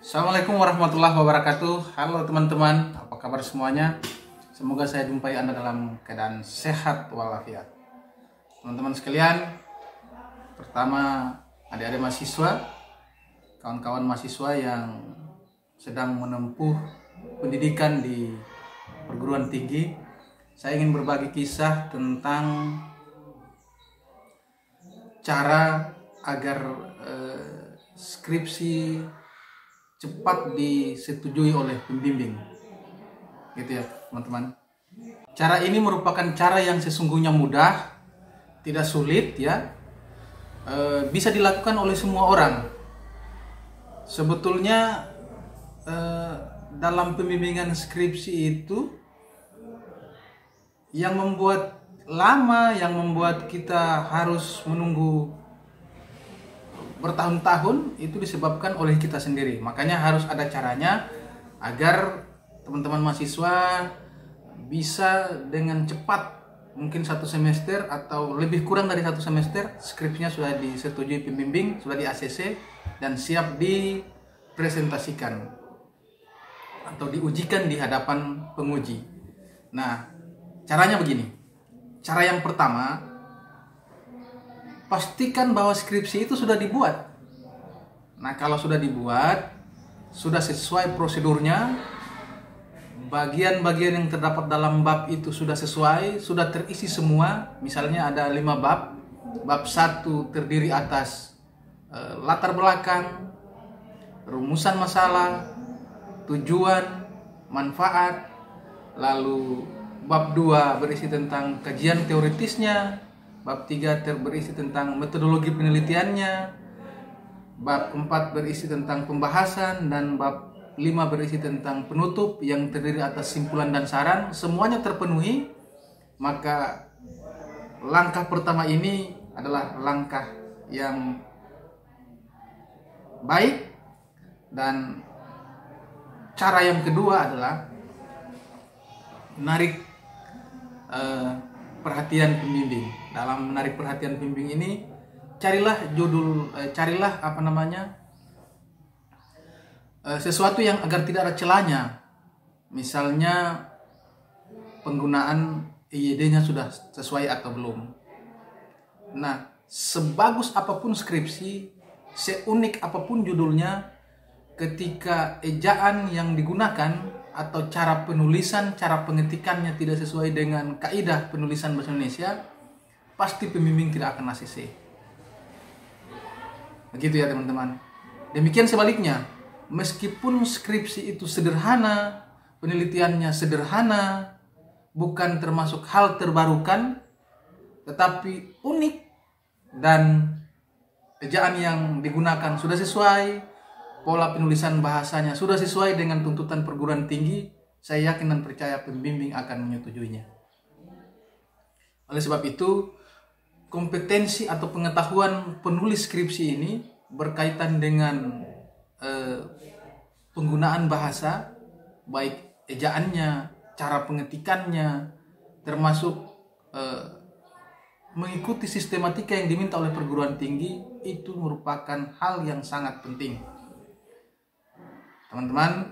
Assalamualaikum warahmatullahi wabarakatuh. Halo teman-teman, apa kabar semuanya? Semoga saya jumpai Anda dalam keadaan sehat walafiat. Teman-teman sekalian, pertama adik-adik mahasiswa, kawan-kawan mahasiswa yang sedang menempuh pendidikan di perguruan tinggi, saya ingin berbagi kisah tentang cara agar skripsi cepat disetujui oleh pembimbing, gitu ya teman-teman. Cara ini merupakan cara yang sesungguhnya mudah, tidak sulit ya, bisa dilakukan oleh semua orang. Sebetulnya dalam pembimbingan skripsi itu yang membuat lama, yang membuat kita harus menunggu bertahun-tahun itu disebabkan oleh kita sendiri. Makanya harus ada caranya agar teman-teman mahasiswa bisa dengan cepat, mungkin 1 semester atau lebih kurang dari 1 semester, skripsinya sudah disetujui pembimbing, sudah di ACC dan siap dipresentasikan atau diujikan di hadapan penguji. Nah, caranya begini. Cara yang pertama, pastikan bahwa skripsi itu sudah dibuat. Nah, kalau sudah dibuat, sudah sesuai prosedurnya, bagian-bagian yang terdapat dalam bab itu sudah sesuai, sudah terisi semua. Misalnya ada 5 bab. Bab 1 terdiri atas latar belakang, rumusan masalah, tujuan, manfaat. Lalu bab 2 berisi tentang kajian teoritisnya. Bab 3 berisi tentang metodologi penelitiannya. Bab 4 berisi tentang pembahasan. Dan bab 5 berisi tentang penutup yang terdiri atas simpulan dan saran. Semuanya terpenuhi, maka langkah pertama ini adalah langkah yang baik. Dan cara yang kedua adalah menarik perhatian pembimbing. Dalam menarik perhatian pembimbing ini, carilah sesuatu yang agar tidak ada celahnya. Misalnya penggunaan IYD-nya sudah sesuai atau belum. Nah, sebagus apapun skripsi, seunik apapun judulnya, ketika ejaan yang digunakan atau cara penulisan, cara pengetikannya tidak sesuai dengan kaidah penulisan bahasa Indonesia, pasti pembimbing tidak akan ACC. Begitu ya teman-teman. Demikian sebaliknya, meskipun skripsi itu sederhana, penelitiannya sederhana, bukan termasuk hal terbarukan, tetapi unik dan ejaan yang digunakan sudah sesuai, pola penulisan bahasanya sudah sesuai dengan tuntutan perguruan tinggi, saya yakin dan percaya pembimbing akan menyetujuinya. Oleh sebab itu, kompetensi atau pengetahuan penulis skripsi ini berkaitan dengan penggunaan bahasa, baik ejaannya, cara pengetikannya, termasuk mengikuti sistematika yang diminta oleh perguruan tinggi, itu merupakan hal yang sangat penting. Teman-teman,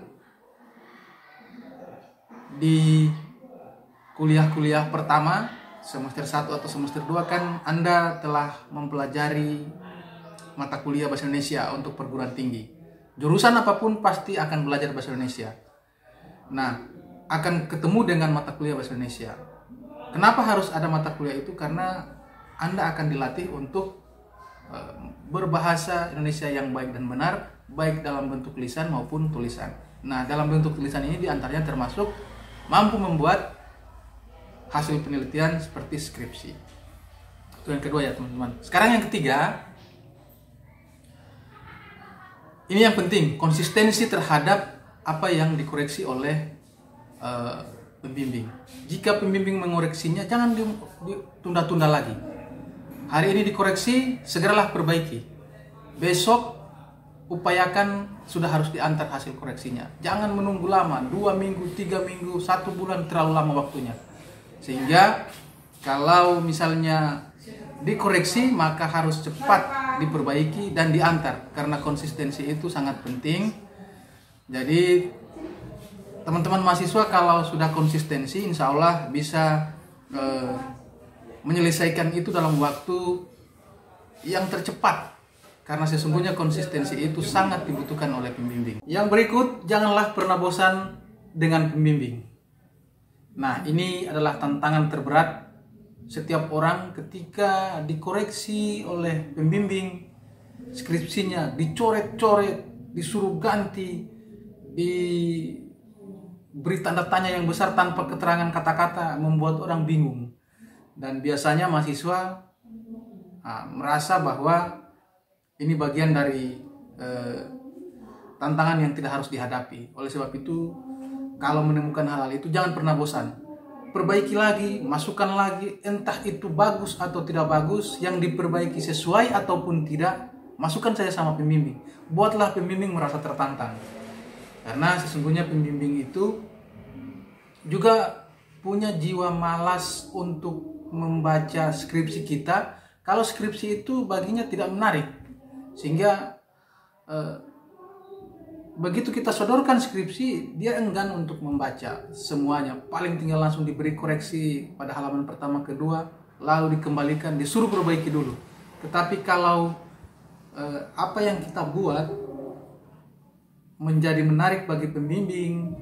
di kuliah-kuliah pertama, semester 1 atau semester 2 kan Anda telah mempelajari mata kuliah bahasa Indonesia untuk perguruan tinggi. Jurusan apapun pasti akan belajar bahasa Indonesia. Nah, akan ketemu dengan mata kuliah bahasa Indonesia. Kenapa harus ada mata kuliah itu? Karena Anda akan dilatih untuk berbahasa Indonesia yang baik dan benar, baik dalam bentuk lisan maupun tulisan. Nah, dalam bentuk tulisan ini diantaranya termasuk mampu membuat hasil penelitian seperti skripsi. Itu yang kedua ya teman-teman. Sekarang yang ketiga, ini yang penting, konsistensi terhadap apa yang dikoreksi oleh pembimbing. Jika pembimbing mengoreksinya, jangan ditunda-tunda lagi. Hari ini dikoreksi, segeralah perbaiki. Besok upayakan sudah harus diantar hasil koreksinya. Jangan menunggu lama, 2 minggu, 3 minggu, 1 bulan, terlalu lama waktunya. Sehingga kalau misalnya dikoreksi, maka harus cepat diperbaiki dan diantar. Karena konsistensi itu sangat penting. Jadi teman-teman mahasiswa kalau sudah konsistensi, insya Allah bisa menyelesaikan itu dalam waktu yang tercepat. Karena sesungguhnya konsistensi itu sangat dibutuhkan oleh pembimbing. Yang berikut, janganlah pernah bosan dengan pembimbing. Nah, ini adalah tantangan terberat setiap orang ketika dikoreksi oleh pembimbing, skripsinya dicoret-coret, disuruh ganti, diberi tanda tanya yang besar tanpa keterangan kata-kata, membuat orang bingung. Dan biasanya mahasiswa merasa bahwa ini bagian dari tantangan yang tidak harus dihadapi. Oleh sebab itu, kalau menemukan hal-hal itu jangan pernah bosan. Perbaiki lagi, masukkan lagi, entah itu bagus atau tidak bagus, yang diperbaiki sesuai ataupun tidak, masukkan saja sama pembimbing. Buatlah pembimbing merasa tertantang. Karena sesungguhnya pembimbing itu juga punya jiwa malas untuk membaca skripsi kita, kalau skripsi itu baginya tidak menarik. Sehingga begitu kita sodorkan skripsi, dia enggan untuk membaca semuanya. Paling tinggal langsung diberi koreksi pada halaman pertama, kedua, lalu dikembalikan, disuruh perbaiki dulu. Tetapi kalau apa yang kita buat menjadi menarik bagi pembimbing,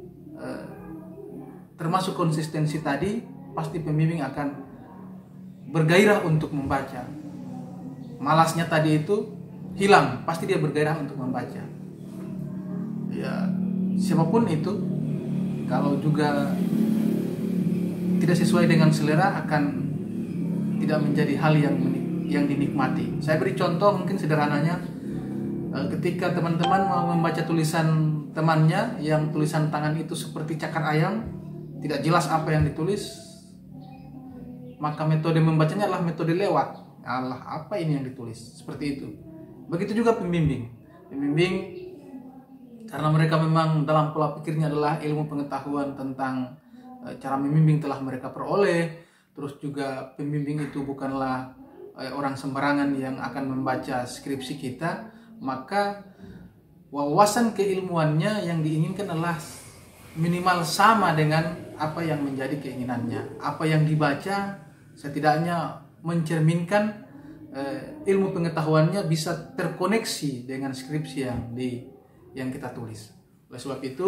termasuk konsistensi tadi, pasti pembimbing akan bergairah untuk membaca. Malasnya tadi itu hilang, pasti dia bergairah untuk membaca. Ya, siapapun itu, kalau juga tidak sesuai dengan selera, akan tidak menjadi hal yang dinikmati. Saya beri contoh mungkin sederhananya, ketika teman-teman mau membaca tulisan temannya yang tulisan tangan itu seperti cakar ayam, tidak jelas apa yang ditulis, maka metode membacanya adalah metode lewat. Allah, apa ini yang ditulis? Seperti itu. Begitu juga pembimbing. Pembimbing, karena mereka memang dalam pola pikirnya adalah ilmu pengetahuan tentang cara membimbing telah mereka peroleh. Terus juga pembimbing itu bukanlah orang sembarangan yang akan membaca skripsi kita. Maka wawasan keilmuannya yang diinginkan adalah minimal sama dengan apa yang menjadi keinginannya. Apa yang dibaca setidaknya mencerminkan ilmu pengetahuannya bisa terkoneksi dengan skripsi yang kita tulis. Oleh sebab itu,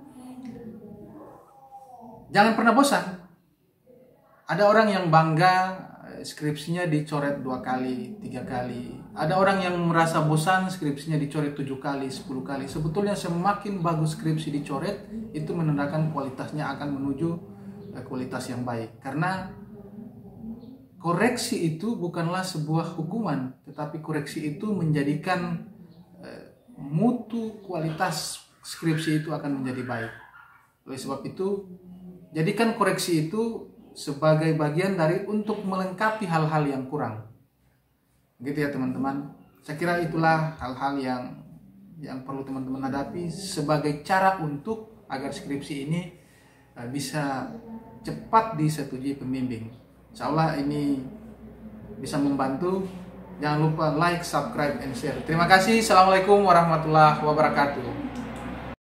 jangan pernah bosan. Ada orang yang bangga skripsinya dicoret 2 kali, 3 kali. Ada orang yang merasa bosan skripsinya dicoret 7 kali, 10 kali. Sebetulnya semakin bagus skripsi dicoret, itu menandakan kualitasnya akan menuju kualitas yang baik. Karena koreksi itu bukanlah sebuah hukuman, tetapi koreksi itu menjadikan mutu kualitas skripsi itu akan menjadi baik. Oleh sebab itu, jadikan koreksi itu sebagai bagian dari untuk melengkapi hal-hal yang kurang. Gitu ya teman-teman. Saya kira itulah hal-hal yang perlu teman-teman hadapi sebagai cara untuk agar skripsi ini bisa cepat disetujui pembimbing. Insya Allah ini bisa membantu. Jangan lupa like, subscribe, and share. Terima kasih. Assalamualaikum warahmatullahi wabarakatuh.